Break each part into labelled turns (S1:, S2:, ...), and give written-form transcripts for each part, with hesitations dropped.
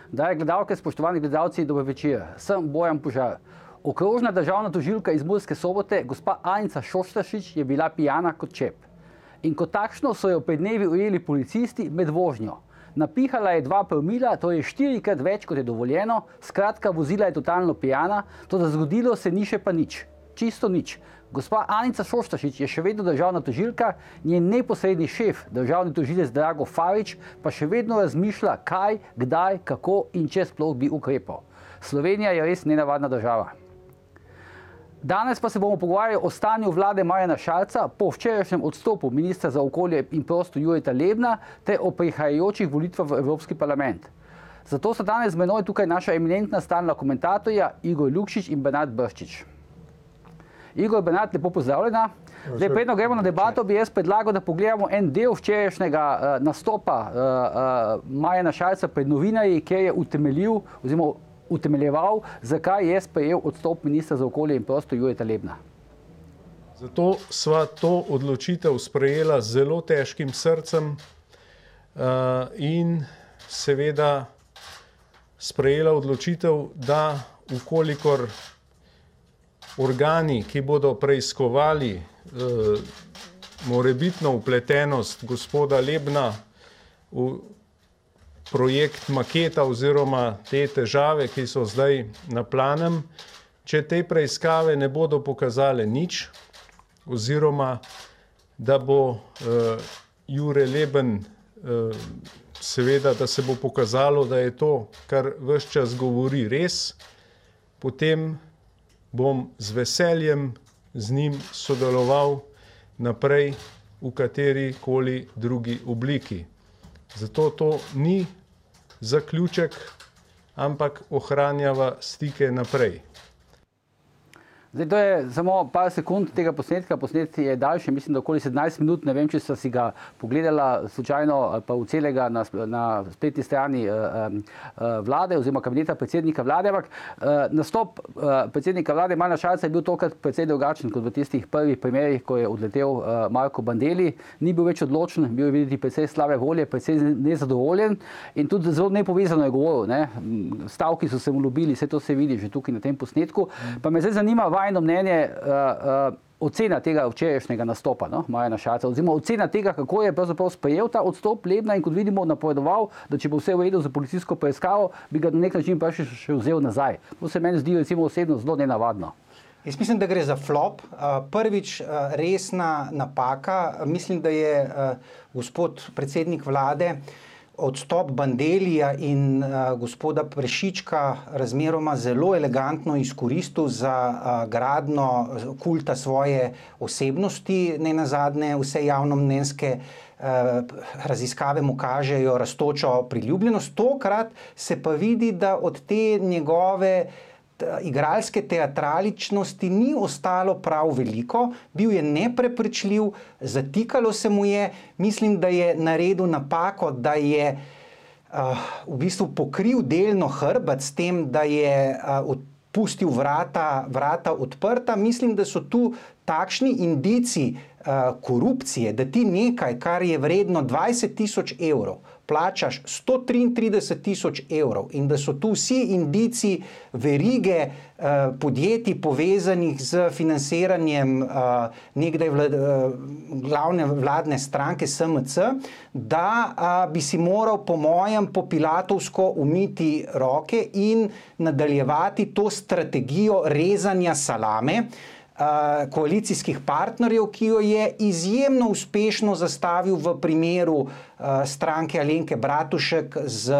S1: Drage gledalke, spoštovani gledalci, dober večer. Sem Bojan Požar. Okrožna državna tožilka iz Murske Sobote, gospa Anica Šoštaršič, je bila pijana kot čep. In kot takšno so jo pred dnevi ujeli policisti med vožnjo. Napihala je 2 promila, to je 4-krat več, kot je dovoljeno, skratka, vozila je totalno pijana, toda zgodilo se ni še pa nič. Čisto nič. Gospa Anica Šoštaršič je še vedno državna tožilka, njen neposredni šef, državni tožilec Drago Farič, pa še vedno razmišlja, kaj, kdaj, kako in če sploh bi ukrepal. Slovenija je res nenavadna država. Danes pa se bomo pogovarjali o stanju vlade Marjana Šarca po včerajšnjem odstopu ministra za okolje in prostor Jureta Lebna ter o prihajajočih volitvah v Evropski parlament. Zato sta danes z menoj tukaj naša eminentna stalna komentatorja Igor Lukšič in Bernard Brščič. Igor, Bernard, lepo pozdravljena. Zdaj, predno gremo na debato, bi jaz predlagal, da pogledamo en del včerajšnjega nastopa Marjana Šarca pred novinarji, kjer je utemeljeval, zakaj je sprejel odstop ministra za okolje in prostor Jureta Lebna.
S2: Zato sva to odločitev sprejela z zelo težkim srcem in seveda sprejela odločitev, da ukolikor organi, ki bodo preiskovali morebitno vpletenost gospoda Lebna v projekt maketa oziroma te težave, ki so zdaj na planem, če te preiskave ne bodo pokazale nič, oziroma da bo Jure Leben, seveda, da se bo pokazalo, da je to, kar ves čas govori, res, potem bom z veseljem z njim sodeloval naprej v katerikoli drugi obliki. Zato to ni zaključek, ampak ohranjava stike naprej.
S1: Zdaj, to je samo par sekund tega posnetka. Posnetek je daljši, mislim, da okoli 17 minut. Ne vem, če sta si ga pogledala slučajno ali pa v celega na spletni strani vlade oziroma kabineta predsednika vlade. Ampak nastop predsednika vlade Marjana Šarca je bil tokrat precej drugačen kot v tistih prvih primerih, ko je odletel Marko Bandelli. Ni bil več odločen, bil je videti precej slabe volje, precej nezadovoljen in tudi zelo nepovezano je govoril. Ne? Stavki so se mu ljubili, vse to se vidi že tukaj na tem posnetku. Pa me zdaj zanima vajno mnenje, ocena tega včerajšnjega nastopa, no, Marjana Šarca, oziroma ocena tega, kako je pravzaprav sprejel ta odstop Lebna in kot vidimo napovedoval, da če bo vse v redu za policijsko preiskavo, bi ga na nek način pa še vzel nazaj. To se meni zdi recimo osebno zelo nenavadno.
S3: Jaz mislim, da gre za flop. Prvič resna napaka. Mislim, da je gospod predsednik vlade odstop Bandellija in gospoda Prešička razmeroma zelo elegantno izkoristil za gradnjo kulta svoje osebnosti. Nenazadnje vse javnomnenjske raziskave mu kažejo rastočo priljubljenost. Tokrat se pa vidi, da od te njegove igralske teatraličnosti ni ostalo prav veliko, bil je neprepričljiv, zatikalo se mu je, mislim, da je naredil napako, da je v bistvu pokril delno hrbet s tem, da je pustil vrata odprta. Mislim, da so tu takšni indici korupcije, da ti nekaj, kar je vredno 20.000 evrov, plačaš 133.000 evrov in da so tu vsi indici verige podjetij povezanih z financiranjem nekdaj glavne vladne stranke SMC, da bi si moral po mojem po pilatovsko umiti roke in nadaljevati to strategijo rezanja salame koalicijskih partnerjev, ki jo je izjemno uspešno zastavil v primeru stranke Alenke Bratušek z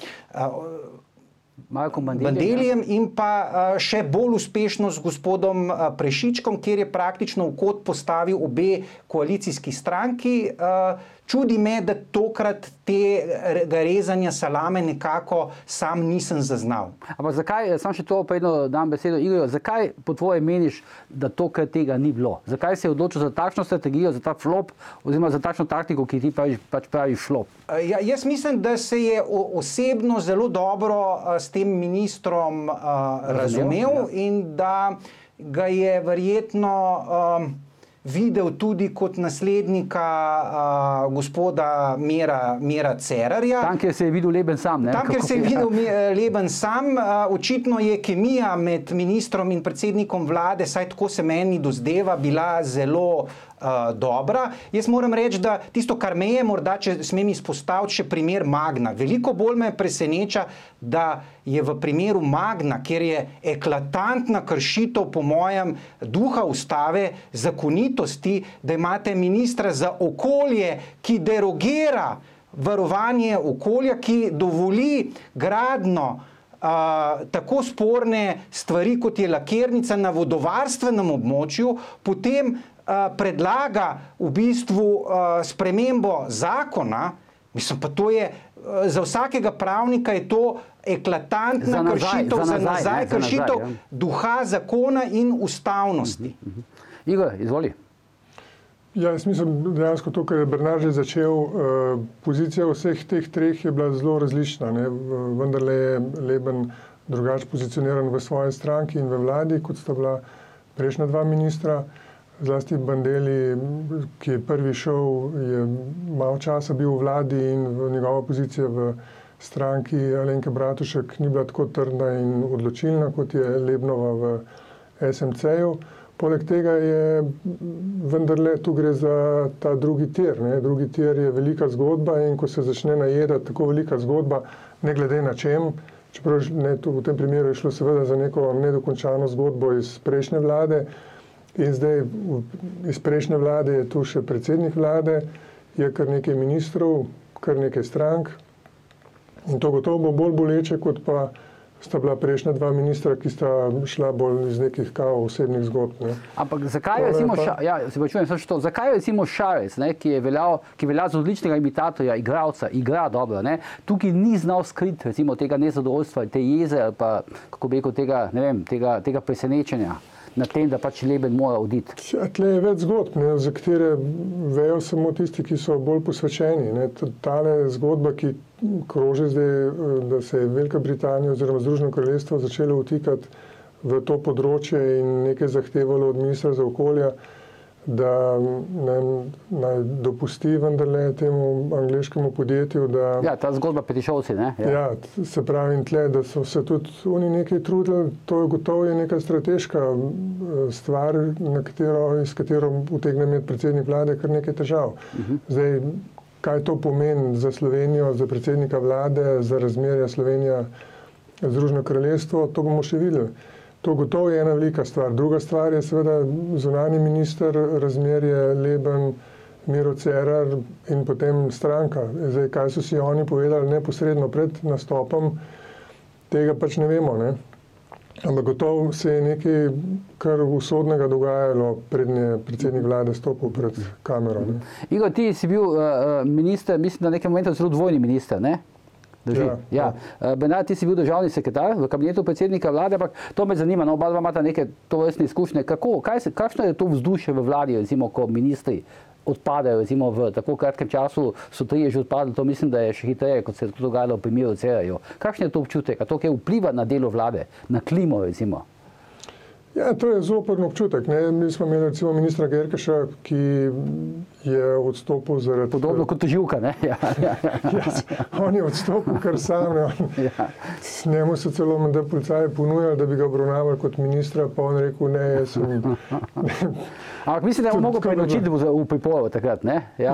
S3: Bandellijem in pa še bolj uspešno z gospodom Prešičkom, kjer je praktično v kot postavil obe koalicijski stranki. Čudi me, da tokrat tega rezanja salame nekako sam nisem zaznal.
S1: Ampak zakaj, sam še to predno dam besedo Igorju, zakaj po tvoje meniš, da tokrat tega ni bilo? Zakaj se je odločil za takšno strategijo, za ta flop, oziroma za takšno taktiko, ki ti praviš flop?
S3: Jaz mislim, da se je osebno zelo dobro s tem ministrom razumel in da ga je verjetno videl tudi kot naslednika gospoda Mira Cerarja.
S1: Tam, kjer se je videl Leben sam. Ne?
S3: Tam, kjer se je videl Leben sam, očitno je kemija med ministrom in predsednikom vlade, saj tako se meni dozdeva, bila zelo dobra. Jaz moram reči, da tisto, kar me je, morda, če smem izpostaviti še primer Magna. Veliko bolj me preseneča, da je v primeru Magna, kjer je eklatantna kršitev, po mojem, duha ustave, zakonitosti, da imate ministra za okolje, ki derogira varovanje okolja, ki dovoli gradnjo tako sporne stvari, kot je lakirnica na vodovarstvenem območju, potem predlaga v bistvu spremembo zakona. Mislim, pa to je, za vsakega pravnika je to eklatantna kršitev, za nazaj kršitev duha zakona in ustavnosti.
S1: Igor, izvoli.
S4: Ja, jaz mislim, dejansko to, kar je Bernard že začel, pozicija vseh teh treh je bila zelo različna. Ne? Vendarle je Leben drugače pozicioniran v svoji stranki in v vladi, kot sta bila prejšnja dva ministra. Zlasti Bandelli, ki je prvi šel, je malo časa bil v vladi in njegova pozicija v stranki Alenke Bratušek ni bila tako trdna in odločilna, kot je Lebnova v SMC-ju. Poleg tega je vendarle, tu gre za ta drugi tir. Ne? Drugi tir je velika zgodba in ko se začne najedati tako velika zgodba, ne glede na čem, čeprav v tem primeru je šlo seveda za neko nedokončano zgodbo iz prejšnje vlade, in zdaj iz prejšnje vlade je tu še predsednik vlade, je kar nekaj ministrov, kar nekaj strank in to gotovo bo bolj boleče, kot pa sta bila prejšnja dva ministra, ki sta šla bolj iz nekih kao osebnih zgodb. Ne.
S1: Ampak zakaj je recimo Šarec, ne, ki velja za odličnega imitatorja, igralca, igra dobro, ne, tukaj ni znal skriti recimo tega nezadovoljstva, te jeze ali pa, kako bi rekel, tega presenečenja na tem, da pač Leben mora oditi.
S4: Ja, tle je več zgodb, ne, za katere vejo samo tisti, ki so bolj posvečeni. Ne. Tale zgodba, ki kroži zdaj, da se je Velika Britanija oziroma Združeno kraljestvo začelo vtikati v to področje in nekaj zahtevalo od ministra za okolje, da naj dopusti vendarle temu angleškemu podjetju, da...
S1: Ja, ta zgodba Petišovci, ne?
S4: Ja, se pravi tle, da so se tudi oni nekaj trudili, to je gotovo je neka strateška stvar, iz katero utegne imeti predsednik vlade kar nekaj težav. Zdaj, kaj to pomeni za Slovenijo, za predsednika vlade, za razmerja Slovenija-Združeno kraljestvo, to bomo še videli. To gotovo je ena velika stvar. Druga stvar je seveda zunanji minister, razmerje Leben, Miro Cerar in potem stranka. Zdaj, kaj so si oni povedali neposredno pred nastopom, tega pač ne vemo. Ne? Ampak gotovo se je nekaj kar usodnega dogajalo, prednje predsednik vlade stopil pred kamero. Ne?
S1: Igor, ti si bil minister, mislim, na nekem momentu zelo dvojni minister, ne? Ja. Bernard, ti si bil državni sekretar v kabinetu predsednika vlade, ampak to me zanima, no, oba dva imata neke tovrstne izkušnje. Kakšno je to vzdušje v vladi, recimo, ko ministri odpadajo, recimo v tako kratkem času so trije že odpadli, to mislim, da je še hitreje, kot se je dogajalo v primeru Cerarju. Kakšen je to občutek? A to kaj vpliva na delo vlade, na klimo, recimo?
S4: Ja, to je zoprn občutek. Ne? Mi smo imeli recimo ministra Gerkeša, ki je odstopil zaradi...
S1: Podobno kot tožilka, ne? Ja.
S4: On je odstopil kar sam. Njemu so celo menda policaji ponujali, da bi ga obravnavali kot ministra, pa on rekel, ne, jaz sem...
S1: Ampak mislim, da je mogel predočiti v priporu takrat, ne?
S4: Ne,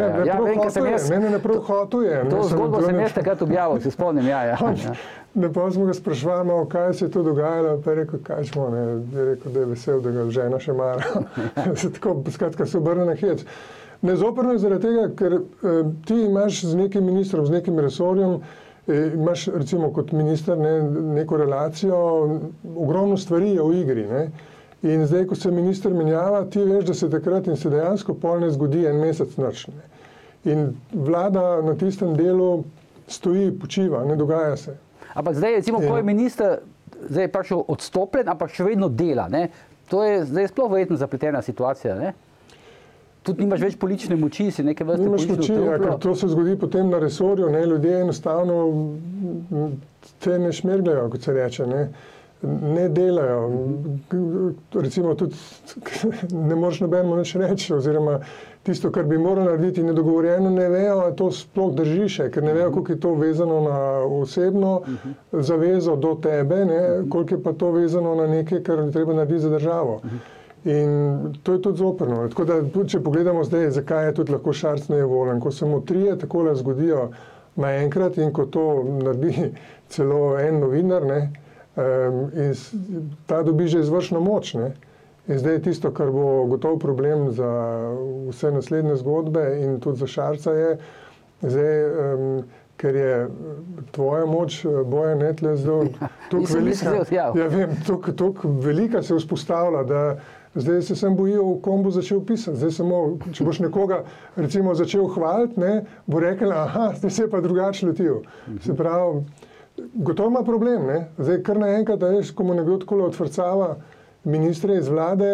S4: prav hotel je.
S1: To zgodbo sem jaz takrat objavil, se spomnim,
S4: Ne, pa smo ga sprašvali, kaj se je to dogajalo, pa je rekel, kaj smo, ne, je rekel, da je vesel, da ga žena še mara. Tako, skratka, se obrne na hec. Nezoprno je zaradi tega, ker ti imaš z nekim ministrom, z nekim resorjem, imaš recimo kot minister neko relacijo, ogromno stvari je v igri. Ne. In zdaj, ko se minister menjava, ti veš, da se takrat in se dejansko pol ne zgodi en mesec nič. In vlada na tistem delu stoji, počiva, ne dogaja se.
S1: Ampak zdaj, recimo, ko je minister zdaj pač odstopljen, ampak še vedno dela, ne? To je zdaj sploh verjetno zapletena situacija, ne? Tudi nimaš več politične moči, si neke vrste politično truplo.
S4: Nimaš moči, ker to se zgodi potem na resorju, ne? Ljudje enostavno te ne šmergljajo, kot se reče, ne? ne delajo. Recimo tudi ne moreš nobenemu nič reči, oziroma tisto, kar bi morali narediti nedogovorjeno, ne vejo, a to sploh drži še, ker ne vejo, koliko je to vezano na osebno zavezo do tebe, ne, koliko je pa to vezano na nekaj, kar treba narediti za državo. In to je tudi zoprno. Tako da, če pogledamo zdaj, zakaj je tudi lahko Šarec nejevoljen, ko se mu trije takole zgodijo naenkrat in ko to naredi celo en novinar, ne, in ta dobi že izvršno moč. Ne. In zdaj je tisto, kar bo gotov problem za vse naslednje zgodbe in tudi za Šarca je, zdaj, ker je tvoja moč, Bojan, tle zelo toliko velika, ja vem, toliko velika se vzpostavlja, da zdaj se sem bojijo, v kom bo začel pisati. Zdaj samo, če boš nekoga recimo začel hvaliti, ne, bo rekel, aha, zdaj se je pa drugače letil. Se pravi, gotovo ima problem, ne. Zdaj kar naenkrat, da veš, ko mu nekdo takole odfrcava ministre iz vlade,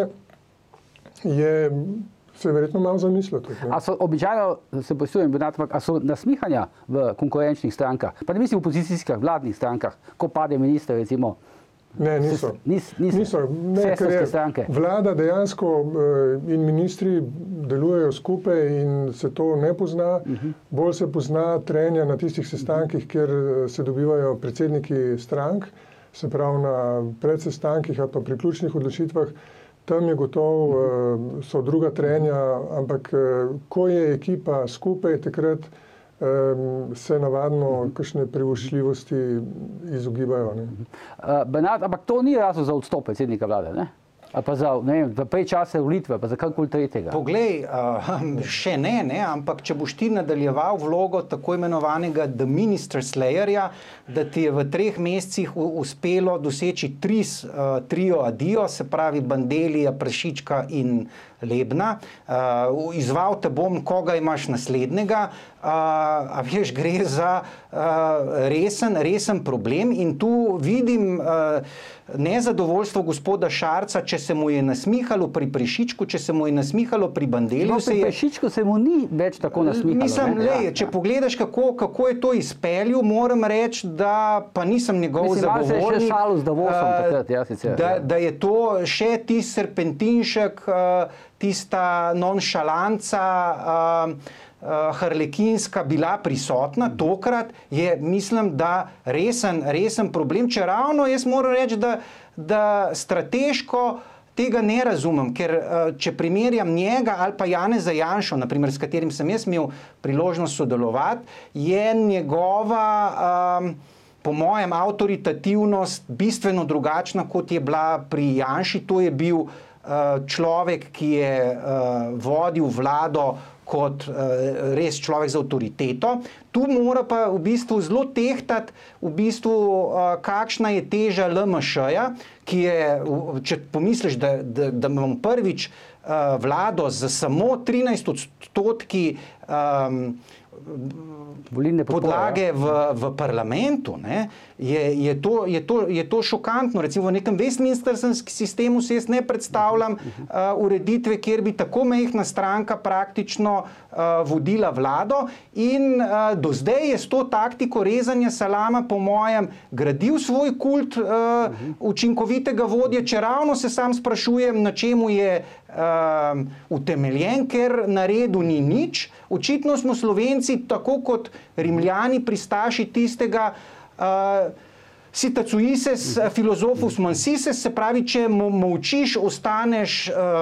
S4: se je verjetno malo zamislil tudi.
S1: A so običajno, se posujem, a so nasmihanja v konkurenčnih strankah, pa ne mislim v opozicijskih vladnih strankah, ko pade minister, recimo?
S4: Ne, niso. Niso. Ne, ker je vlada dejansko in ministri delujejo skupaj in se to ne pozna. Bolj se pozna trenja na tistih sestankih, kjer se dobivajo predsedniki strank, se pravi na predsestankih ali pa pri ključnih odločitvah. Tam je gotovo, so druga trenja, ampak ko je ekipa skupaj, takrat se navadno kakšne privoščljivosti izogibajo.
S1: Bernard, ampak to ni razlog za odstop predsednika vlade, ne? Ali pa za, ne vem, za prej čase volitve, pa za kakoli tretjega?
S3: Poglej, še ne, ampak če boš ti nadaljeval vlogo tako imenovanega The Minister Slayerja, da ti je v 3 mesecih uspelo doseči trio adijo, se pravi Bandellija, Prešička in Lebna. Izval te bom, koga imaš naslednjega. A veš, gre za resen problem in tu vidim nezadovoljstvo gospoda Šarca, če se mu je nasmihalo pri Prešičku, če se mu je nasmihalo pri Bandelliju.
S1: Pri Prešičku se mu ni več tako nasmihalo.
S3: Mislim, če pogledaš, kako je to izpeljal, moram reči, da pa nisem njegov zagovornik.
S1: Mislim, se je še šalil z Davosom takrat, ja sicer.
S3: Da je to še tisti serpentinšek, tista nonšalanca, harlekinska bila prisotna, tokrat je, mislim, da resen problem, če ravno jaz moram reči, da strateško tega ne razumem, ker če primerjam njega ali pa Janeza Janšo, naprimer, s katerim sem jaz imel priložnost sodelovati, je njegova po mojem avtoritativnost bistveno drugačna, kot je bila pri Janši. To je bil človek, ki je vodil vlado kot res človek z avtoriteto. Tu mora pa v bistvu zelo tehtati, kakšna je teža LMŠ-ja, ki je, če pomisliš, da imamo prvič vlado z samo 13% podlage v parlamentu, ne, je to šokantno. Recimo v nekem westminsterskem sistemu se jaz ne predstavljam ureditve, kjer bi tako majhna stranka praktično vodila vlado in do zdaj je s to taktiko rezanja salama po mojem gradil svoj kult učinkovitega vodje, če ravno se sam sprašujem, na čemu je utemeljen, ker na redu ni nič. Očitno smo Slovenci, tako kot Rimljani, pristaši tistega citacuises filozofus mansises, se pravi, če molčiš, ostaneš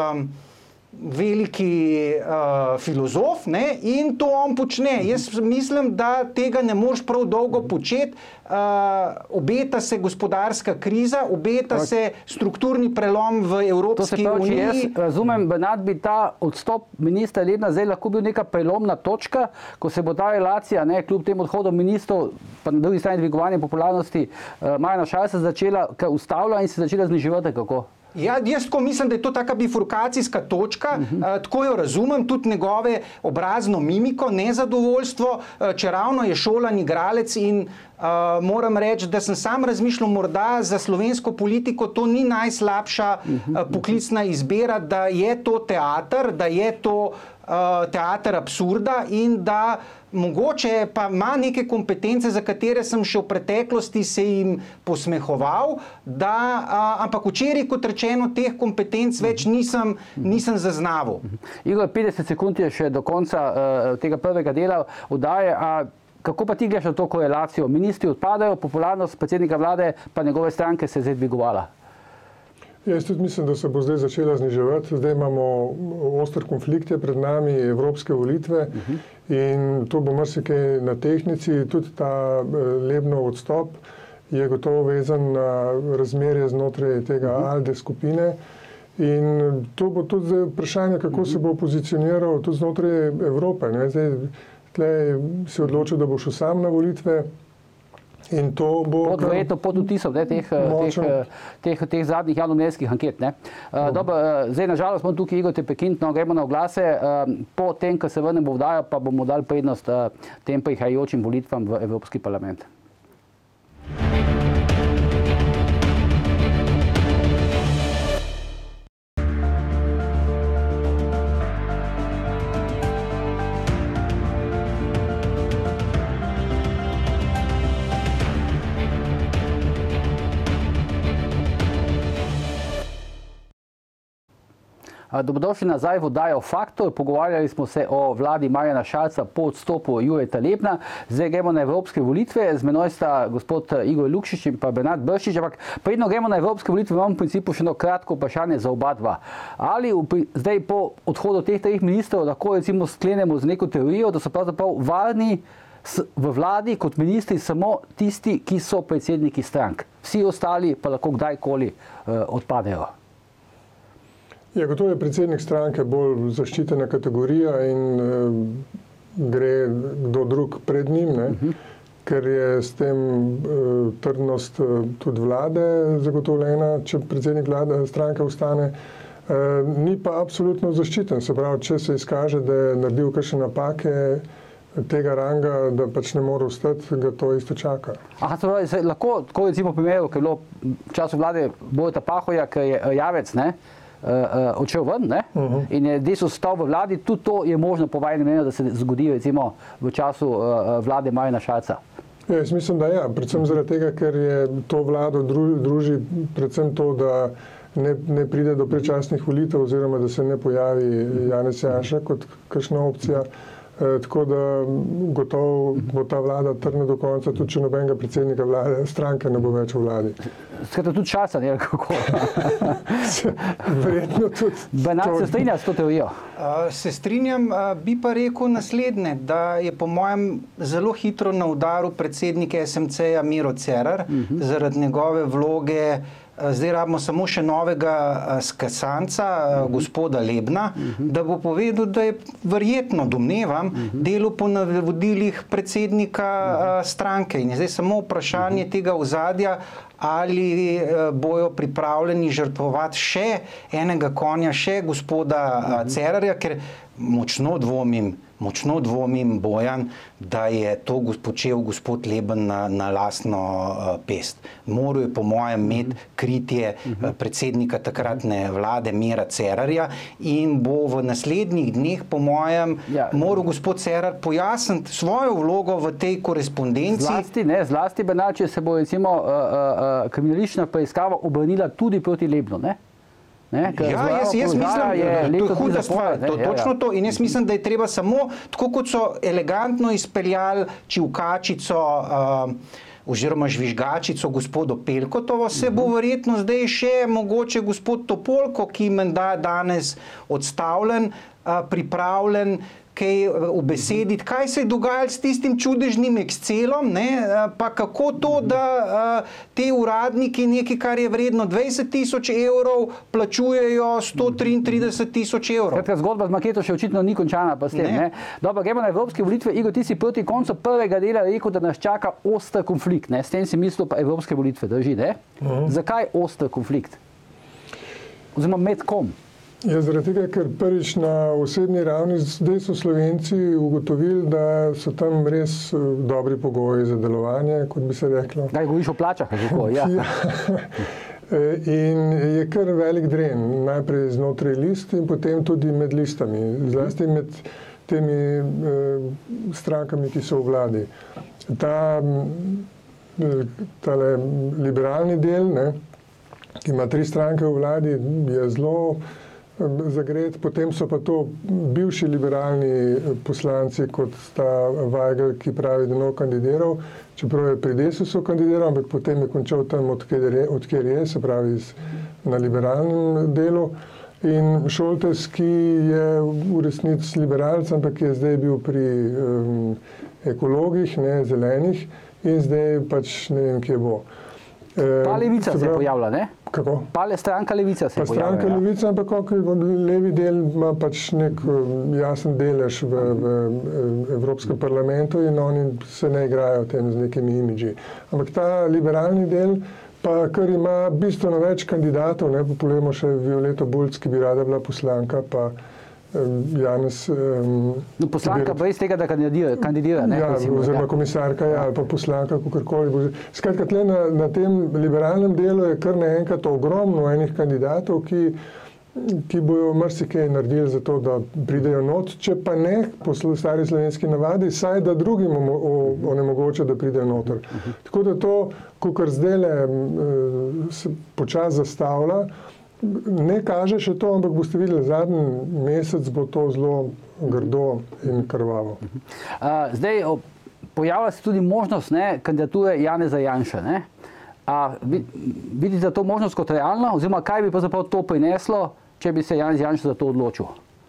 S3: veliki filozof, ne, in to on počne. Jaz mislim, da tega ne moreš prav dolgo početi. Obeta se gospodarska kriza, obeta se strukturni prelom v Evropski uniji.
S1: Jaz razumem, Bernard, bi ta odstop ministra Lebna zdaj lahko bil neka prelomna točka, ko se bo ta relacija, ne, kljub tem odhodom ministrov, pa na drugi strani dvigovanje popularnosti Marjana Šarca začela ustavlja in se začela zniževati, kako?
S3: Ja, jaz tako mislim, da je to taka bifurkacijska točka, tako jo razumem, tudi njegove obrazno mimiko, nezadovoljstvo, čeravno je šolan igralec in moram reči, da sem sam razmišljal, morda za slovensko politiko to ni najslabša poklicna izbira, da je to teater, da je to teater absurda in da mogoče pa ima neke kompetence, za katere sem še v preteklosti se jim posmehoval, ampak včeraj, kot rečeno, teh kompetenc več nisem zaznaval.
S1: Igor, 50 sekund je še do konca tega prvega dela oddaje. Kako pa ti gledaš na to korelacijo? Ministri odpadajo, popularnost predsednika vlade pa njegove stranke se je zdaj dvigovala.
S4: Jaz tudi mislim, da se bo zdaj začela zniževati. Zdaj imamo oster konflikt pred nami, evropske volitve in to bo marsikaj na tehtnici. Tudi ta Lebnov odstop je gotovo vezan na razmerje znotraj tega ALDE skupine. In to bo tudi zdaj vprašanje, kako se bo pozicioniral tudi znotraj Evrope. Zdaj tlej si odločil, da bo šel sam na volitve. In to bo
S1: verjetno pod vtisom teh zadnjih javnomnenjskih anket. Zdaj, nažalost, bom tukaj, Igor, te prekinil, gremo na oglase. Po tem, ko se vrnemo v oddajo, pa bomo dali prednost tem prihajajočim volitvam v Evropski parlament. Dobrodošli nazaj v oddajo Faktor. Pogovarjali smo se o vladi Marjana Šarca po odstopu Jureta Lebna. Zdaj gremo na evropske volitve. Z menoj sta gospod Igor Lukšič in pa Bernard Brščič. Ampak predno gremo na evropske volitve, imam v principu še eno kratko vprašanje za oba dva. Ali zdaj po odhodu teh treh ministrov lahko recimo sklenemo z neko teorijo, da so pravzaprav varni v vladi kot ministri samo tisti, ki so predsedniki strank. Vsi ostali pa lahko kdajkoli odpadejo.
S4: Ja, gotovo je predsednik stranke bolj zaščitena kategorija in gre kdo drug pred njim, ker je s tem trdnost tudi vlade zagotovljena, če predsednik vlade stranke ostane. Ni pa absolutno zaščiten, se pravi, če se izkaže, da je naredil kakšne napake tega ranga, da pač ne more ostati, ga to isto čaka.
S1: Se lahko, tako recimo primeru, ker je bilo v času vlade Boruta Pahorja, ker je Javec, odšel ven, in je desno stal v vladi, tudi to je možno po vajnem mnenju, da se zgodi recimo v času vlade Marjana Šarca.
S4: Jaz mislim, da ja, predvsem zaradi tega, ker je to vlado druži predvsem to, da ne pride do predčasnih volitev oziroma da se ne pojavi Janez Janša kot kakšna opcija. Tako da gotovo bo ta vlada trdna do konca, tudi če nobenega predsednika vlade, stranke ne bo več v vladi.
S1: Skratka, tudi časa, ne, kako?
S4: Verjetno tudi.
S1: Bernard, se strinja s to teorijo?
S3: Se strinjam, bi pa rekel naslednje, da je po mojem zelo hitro na udaru predsednik SMC-ja Miro Cerar, zaradi njegove vloge. Zdaj rabimo samo še novega skasanca, gospoda Lebna, da bo povedal, da je verjetno, domnevam, delo po navodilih predsednika stranke. In je zdaj samo vprašanje tega ozadja, ali bojo pripravljeni žrtvovati še enega konja, še gospoda Cerarja, ker močno dvomim, Bojan, da je to počel gospod Leben na lastno pest. Moral je po mojem imeti kritje predsednika takratne vlade Mira Cerarja in bo v naslednjih dneh po mojem moral gospod Cerar pojasniti svojo vlogo v tej korespondenci.
S1: Zlasti Bernard, če se bo recimo kriminalistična preiskava obrnila tudi proti Lebnu, ne?
S3: Jaz mislim, da je huda stvar, točno to. In jaz mislim, da je treba samo, tako kot so elegantno izpeljali čivkačico oziroma žvižgačico gospodu Pelkotovo, se bo verjetno zdaj še mogoče gospod Topolko, ki menda danes odstavljen, pripravljen kaj ubesediti, kaj se je dogajalo s tistim čudežnim Excelom, pa kako to, da te uradniki nekaj, kar je vredno 20.000 evrov, plačujejo 133.000 evrov.
S1: Skratka, zgodba z maketo še očitno ni končana pa s tem. Dobro, gremo na evropske volitve. Igor, ti si proti koncu prvega dela rekel, da nas čaka oster konflikt. S tem si mislil pa evropske volitve, drži, ne? Zakaj oster konflikt? Oziroma med kom?
S4: Ja, zaradi tega, ker prvič na osebni ravni zdaj so Slovenci ugotovili, da so tam res dobri pogoji za delovanje, kot bi se reklo.
S1: Kaj govoriš o plačah? Kako? Ja.
S4: In je kar velik dren, najprej znotraj list in potem tudi med listami, zlasti med temi strankami, ki so v vladi. Tale liberalni del, ne, ki ima 3 stranke v vladi, je zelo zagret, potem so pa to bivši liberalni poslanci, kot sta Weigl, ki pravi, da ne bo kandidiral, čeprav je pri Desusu kandidiral, ampak potem je končal tam, odkjer je, se pravi na liberalnem delu. In Šoltes, ki je v resnici liberalc, ampak je zdaj bil pri ekologih, ne zelenih, in zdaj pač ne vem, kje bo.
S1: Pa Levica se je pojavila, ne?
S4: Kako?
S1: Pa stranka Levica se je pojavila.
S4: Stranka Levica, ampak levi del ima pač nek jasen delež v Evropskem parlamentu in oni se ne igrajo tem z nekimi imidži. Ampak ta liberalni del pa kar ima bistveno več kandidatov, ne, pogledamo še Violeto Bulc, ki bi rada bila poslanka, pa Janez...
S1: No, poslanka brez tega, da kandidira, ne?
S4: Ja, oziroma komisarka, ja, ali pa poslanka, kakorkoli. Skratka, tle na tem liberalnem delu je kar naenkrat ogromno enih kandidatov, ki bojo marsikaj naredili za to, da pridejo not, če pa ne po stari slovenski navadi, saj da drugim onemogoča, da pridejo noter. Tako da to, kakor zdajle se počasi zastavlja, ne kaže še to, ampak boste videli, zadnji mesec bo to zelo grdo in krvavo.
S1: Zdaj, pojavlja se tudi možnost, ne, kandidature Janeza Janše, ne? Vidite to možnost kot realno, oziroma kaj bi pravzaprav to prineslo, če bi se Janez Janša za to odločil?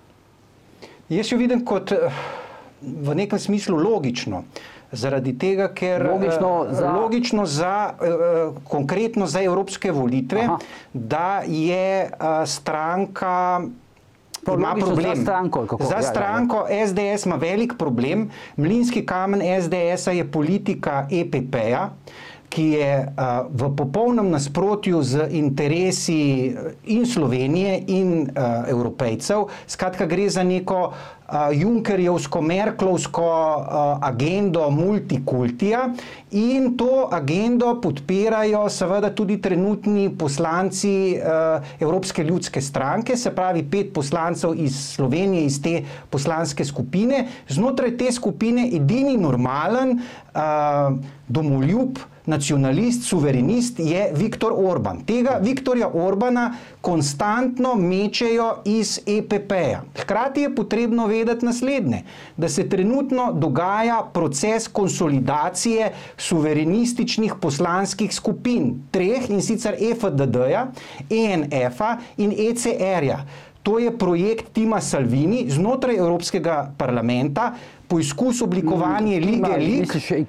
S3: Jaz jo vidim kot v nekem smislu logično. Zaradi tega, ker logično konkretno za evropske volitve, da je stranka ima problem. Za stranko SDS ima velik problem. Mlinski kamen SDS-a je politika EPP-ja, ki je v popolnem nasprotju z interesi in Slovenije in Evropejcev. Skratka, gre za neko Junckerjevsko, Merklovsko agendo multikultija in to agendo podpirajo seveda tudi trenutni poslanci Evropske ljudske stranke, se pravi 5 poslancev iz Slovenije, iz te poslanske skupine. Znotraj te skupine edini normalen domoljub, nacionalist, suverenist je Viktor Orban. Tega Viktorja Orbana konstantno mečejo iz EPP-ja. Hkrati je potrebno vedeti naslednje, da se trenutno dogaja proces konsolidacije suverenističnih poslanskih skupin, 3, in sicer EFDD-ja, ENF-a in ECR-ja. To je projekt Tima Salvini znotraj Evropskega parlamenta, poizkus oblikovanje lige lig,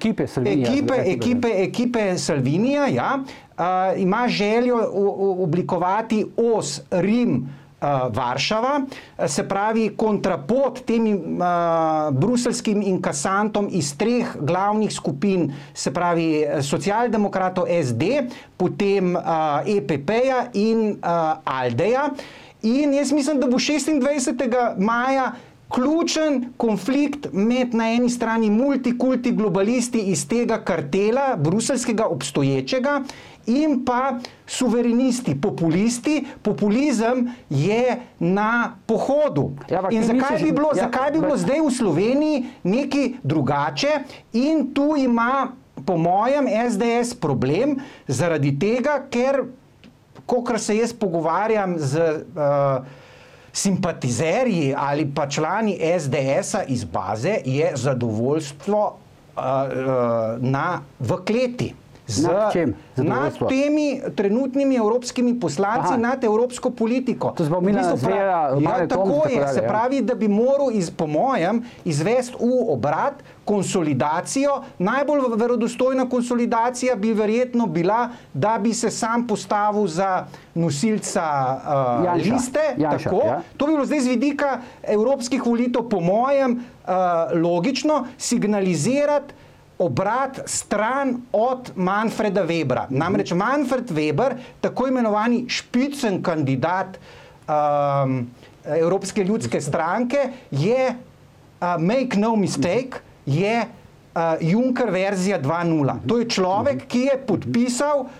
S3: ekipe Salvinija, ja, ima željo oblikovati os Rim Varšava, se pravi kontrapot temi bruseljskim inkasantom iz 3 glavnih skupin, se pravi socialdemokratov SD, potem EPP-ja in ALDE-ja. In jaz mislim, da bo 26. maja ključen konflikt med na eni strani multikulti globalisti iz tega kartela, bruseljskega obstoječega, in pa suverenisti, populisti. Populizem je na pohodu. Ja, in zakaj bi bilo zdaj v Sloveniji nekaj drugače? In tu ima, po mojem, SDS problem zaradi tega, ker kolikor se jaz pogovarjam z simpatizerji ali pa člani SDS-a iz baze, je zadovoljstvo v kleti. Nad temi trenutnimi evropskimi poslanci, nad evropsko politiko.
S1: To se pa omenila Zvera, Mare Tomc,
S3: tako je, se pravi, da bi moral po mojem izvesti v obrat konsolidacijo. Najbolj verodostojna konsolidacija bi verjetno bila, da bi se sam postavil za nosilca liste. Tako. Ja. To bi bilo zdaj z vidika evropskih volitev, po mojem, logično signalizirati obrat stran od Manfreda Webra. Namreč Manfred Weber, tako imenovani špicen kandidat Evropske ljudske stranke, je, make no mistake, je Juncker verzija 2.0. To je človek, ki je podpisal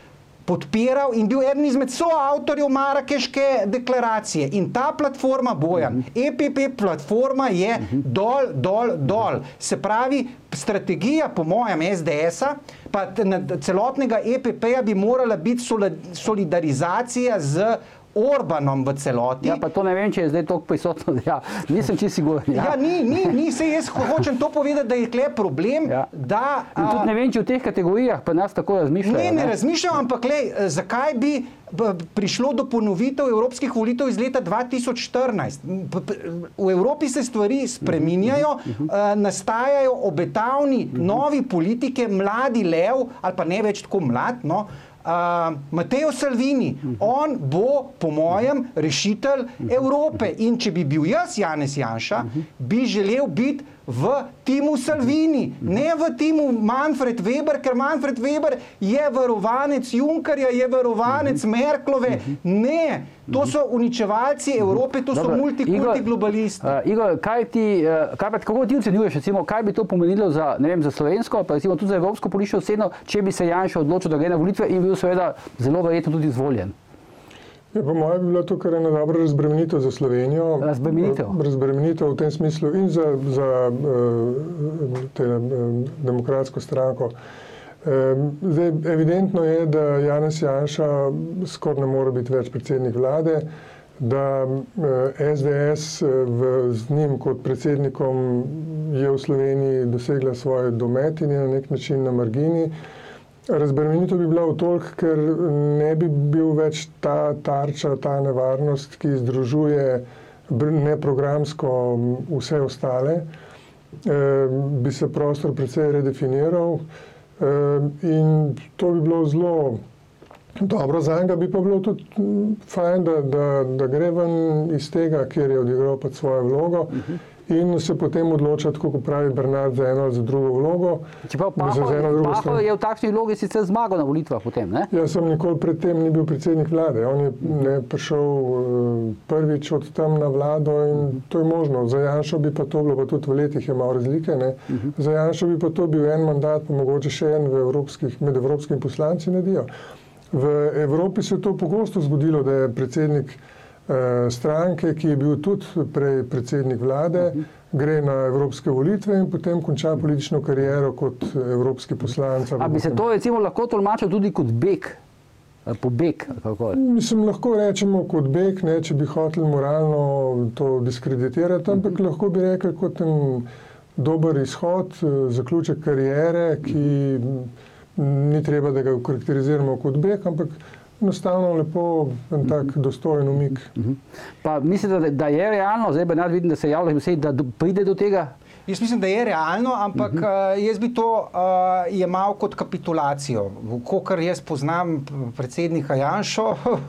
S3: podpiral in bil eden izmed soavtorjev Marakeške deklaracije. In ta platforma, Bojan, EPP platforma je dol. Se pravi, strategija, po mojem, SDS-a, pa celotnega EPP-ja bi morala biti solidarizacija z Orbanom v celoti.
S1: Ja, pa to ne vem, če je zdaj toliko prisotno, ja, nisem čisto siguren.
S3: Ja, ni, se jaz hočem to povedati, da je tukaj problem, da...
S1: In tudi ne vem, če v teh kategorijah pa nas tako razmišljajo.
S3: Ne razmišljam, ampak zakaj bi prišlo do ponovitev evropskih volitev iz leta 2014. V Evropi se stvari spreminjajo, nastajajo obetavni novi politike, mladi lev, ali pa ne več tako mlad, no, Matteo Salvini, on bo, po mojem, rešitelj Evrope. In če bi bil jaz, Janez Janša, bi želel biti v timu Salvini, ne v timu Manfred Weber, ker Manfred Weber je varovanec Junckerja, je varovanec Merklove. Ne, to so uničevalci Evrope, to so multikulti globalisti.
S1: Igor, kako ti ocenjuješ, recimo, kaj bi to pomenilo za, ne vem, za slovensko, pa recimo tudi za evropsko politično sceno, če bi se Janša odločil, da gre na volitve in bil seveda zelo verjetno tudi izvoljen?
S4: Ja, po mojem bi bila to kar ena dobra razbremenitev za Slovenijo. Razbremenitev v tem smislu in za demokratsko stranko. Zdaj, evidentno je, da Janez Janša skoraj ne more biti več predsednik vlade, da SDS z njim kot predsednikom je v Sloveniji dosegla svoj domet in je na nek način na margini. Razbremenitev bi bila v toliko, ker ne bi bil več ta tarča, ta nevarnost, ki združuje neprogramsko vse ostale. Bi se prostor precej redefiniral in to bi bilo zelo dobro za njega, bi pa bilo tudi fajn, da gre ven iz tega, kjer je odigral pač svojo vlogo. In se potem odloča, tako kot pravi Bernard, za eno ali za drugo vlogo.
S1: Čeprav Pahor je v takšni vlogi sicer zmagal na volitvah potem, ne?
S4: Jaz sem nikoli predtem ni bil predsednik vlade. On je prišel prvič od tam na vlado in to je možno. Za Janšo bi pa to bilo, pa tudi v letih je malo razlike, ne? Za Janšo bi pa to bil en mandat, pa mogoče še en med evropskimi poslanci naredijo. V Evropi se je to pogosto zgodilo, da je predsednik stranke, ki je bil tudi prej predsednik vlade, gre na evropske volitve in potem konča politično kariero kot evropski poslanec.
S1: A bi se to recimo lahko tolmačil tudi kot beg? Pobeg?
S4: Mislim, lahko rečemo kot beg, ne, če bi hoteli moralno to diskreditirati, ampak lahko bi rekli kot en dober izhod, zaključek kariere, ki ni treba, da ga karakteriziramo kot beg, ampak enostavno lepo en tak dostojen umik.
S1: Pa mislite, da je realno, zdaj Bernard vidim, da se javlja vse, da pride do tega?
S3: Jaz mislim, da je realno, ampak jaz bi to jemal kot kapitulacijo. Kakor jaz poznam predsednika Janšo,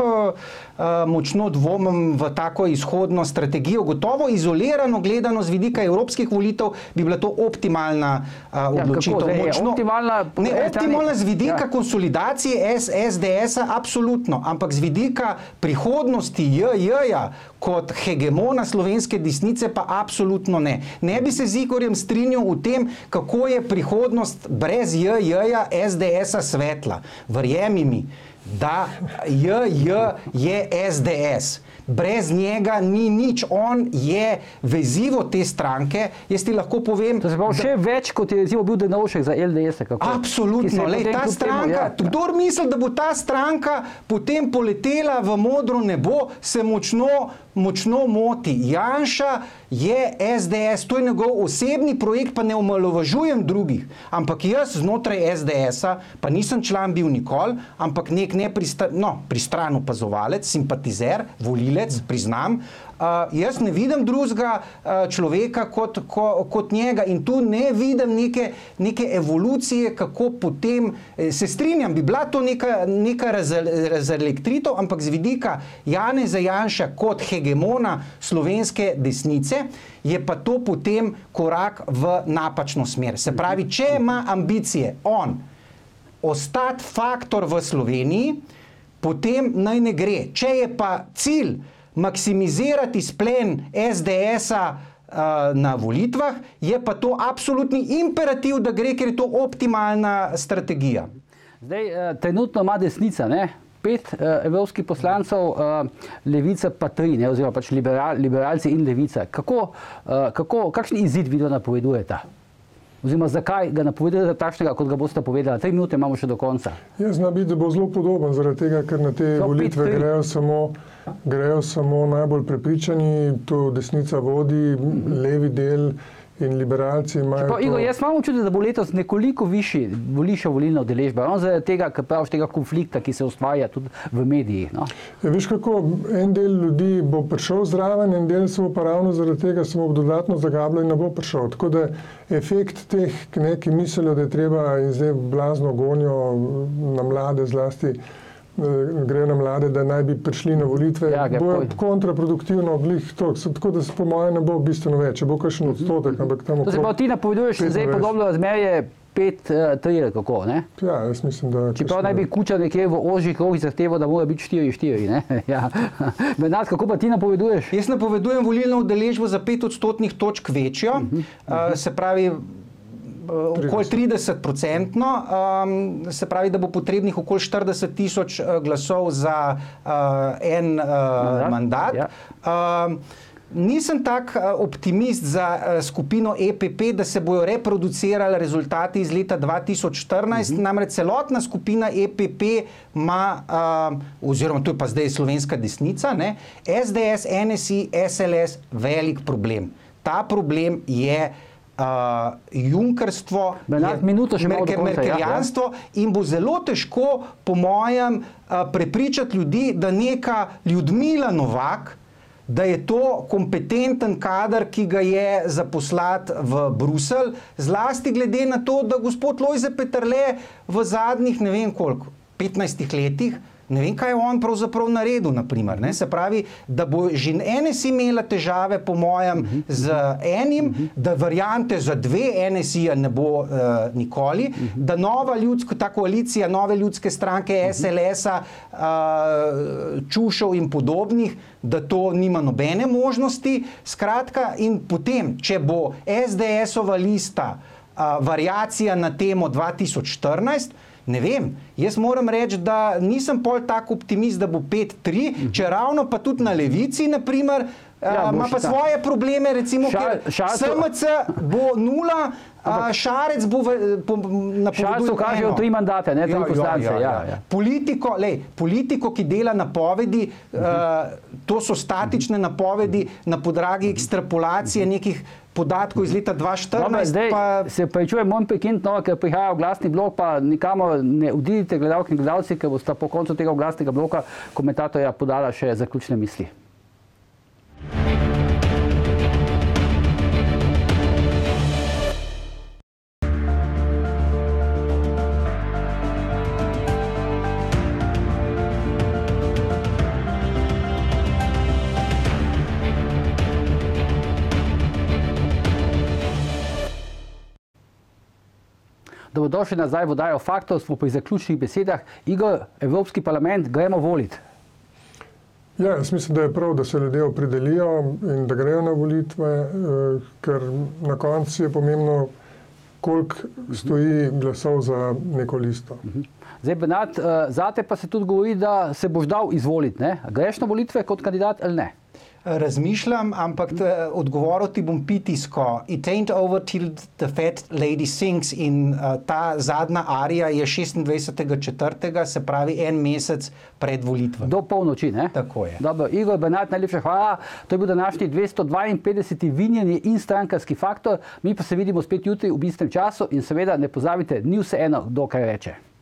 S3: močno dvomim v tako izhodno strategijo. Gotovo izolirano gledano z vidika evropskih volitev bi bila to optimalna odločitev. Optimalna z vidika konsolidacije SDS-a, absolutno, ampak z vidika prihodnosti JJ-ja kot hegemona slovenske desnice pa absolutno ne. Ne bi se z Igorjem strinjal v tem, kako je prihodnost brez JJ-ja SDS-a svetla. Verjemi mi, da JJ je SDS. Brez njega ni nič, on je vezivo te stranke. Jaz ti lahko povem...
S1: To se pravi še več, kot je bil Drnovšek za LDS.
S3: Absolutno. Ta stranka, kdor misli, da bo ta stranka potem poletela v modro nebo, se močno moti. Janša je SDS, to je njegov osebni projekt, pa ne omalovažujem drugih. Ampak jaz znotraj SDS-a, pa nisem član bil nikoli, ampak nek pristran opazovalec, simpatizer, volilec, priznam, jaz ne vidim drugega človeka kot njega in tu ne vidim neke evolucije, kako potem, se strinjam, bi bila to neka razelektritev, ampak z vidika Janeza Janša kot hegemona slovenske desnice, je pa to potem korak v napačno smer. Se pravi, če ima ambicije on ostati faktor v Sloveniji, potem naj ne gre. Če je pa cilj maksimizirati splen SDS-a na volitvah, je pa to absolutni imperativ, da gre, ker je to optimalna strategija.
S1: Zdaj, trenutno ima desnica, ne? 5 evropskih poslancev, levica pa 3, ne? Oziroma pač liberalci in levica. Kakšen izid vidva napovedujeta? Oziroma, zakaj ga napovedujete takšnega, kot ga boste povedali? 3 minute imamo še do konca.
S4: Jaz zna biti, da bo zelo podoben, zaradi tega, ker na te volitve grejo samo najbolj prepričani, to desnica vodi, levi del in liberalci imajo to...
S1: Igor, jaz imam občutek, da bo letos nekoliko višja volilna udeležba, zaradi tega, ker praviš tega konflikta, ki se ustvarja tudi v medijih. No?
S4: Ja, veš kako, en del ljudi bo prišel zraven, en del se bo pa ravno zaradi tega se bo dodatno zagabljal in ne bo prišel. Tako da efekt teh, ki mislijo, da je treba in zdaj blazno gonijo na mlade zlasti, grejo na mlade, da naj bi prišli na volitve, bo kontraproduktivno glih to, tako da se po mojem ne bo bistveno več, bo kakšen odstotek, ampak tam okrog...
S1: To se pa ti napoveduješ zdaj podobno razmerje 5-3, kako, ne?
S4: Ja, jaz mislim, da...
S1: Čeprav naj bi Kučan nekje v ožjih krogih zahteval, da mora biti 4-4, ne? Ja. Bernard, kako pa ti napoveduješ?
S3: Jaz napovedujem volilno udeležbo za 5 odstotnih točk večjo, se pravi okoli 30%, se pravi, da bo potrebnih okoli 40,000 glasov za en mandat. Ja. Nisem tak optimist za skupino EPP, da se bojo reproducirali rezultati iz leta 2014, namreč celotna skupina EPP ima, oziroma to je pa zdaj slovenska desnica, ne, SDS, NSI, SLS, velik problem. Ta problem je junkerstvo, merkeljanstvo in bo zelo težko, po mojem, prepričati ljudi, da neka Ljudmila Novak, da je to kompetenten kader, ki ga je zaposlati v Bruselj, zlasti glede na to, da gospod Lojze Peterle v zadnjih, ne vem koliko, 15 letih, ne vem, kaj je on pravzaprav naredil, naprimer. Ne? Se pravi, da bo že NSI imela težave, po mojem, z enim, da variante za 2 NSI-ja ne bo nikoli, da nova ta koalicija, nove ljudske stranke, SLS-a, Čušev in podobnih, da to nima nobene možnosti. Skratka, in potem, če bo SDS-ova lista variacija na temo 2014, ne vem, jaz moram reči, da nisem pol tak optimist, da bo 5-3, če ravno pa tudi na levici, naprimer, ima pa svoje probleme, recimo, ker SMC bo 0, Šarec bo napoveduje 1.
S1: Šarcu kažejo 3 mandate, ne, 3 poslance.
S3: Politiko, ki dela napovedi, to so statične napovedi na podlagi ekstrapolacije nekih podatkov iz leta 2014.
S1: Zdaj se prečujem moj pekint, ker prihaja oglasni blok, pa nikamor ne odidite, gledalke in gledalci, ker bosta po koncu tega oglasnega bloka komentatorja podala še zaključne misli. Dobrodošli nazaj v oddajo Faktov, smo pri zaključnih besedah. Igor, Evropski parlament, gremo voliti.
S4: Ja, jaz mislim, da je prav, da se ljudje opredelijo in da grejo na volitve, ker na koncu je pomembno, koliko stoji glasov za neko listo.
S1: Zdaj, Bernard, zate pa se tudi govori, da se boš dal izvoliti, ne? Greš na volitve kot kandidat ali ne?
S3: Razmišljam, ampak odgovoril ti bom pitijsko. It ain't over till the fat lady sings, in ta zadnja arija je 26.4., se pravi en mesec pred volitvami.
S1: Do polnoči, ne?
S3: Tako je.
S1: Dobro, Igor, Bernard, najlepša hvala. To je bil današnji 252. vinjeni in strankarski Faktor. Mi pa se vidimo spet jutri v istem času in seveda ne pozabite, ni vseeno, kdo kaj reče.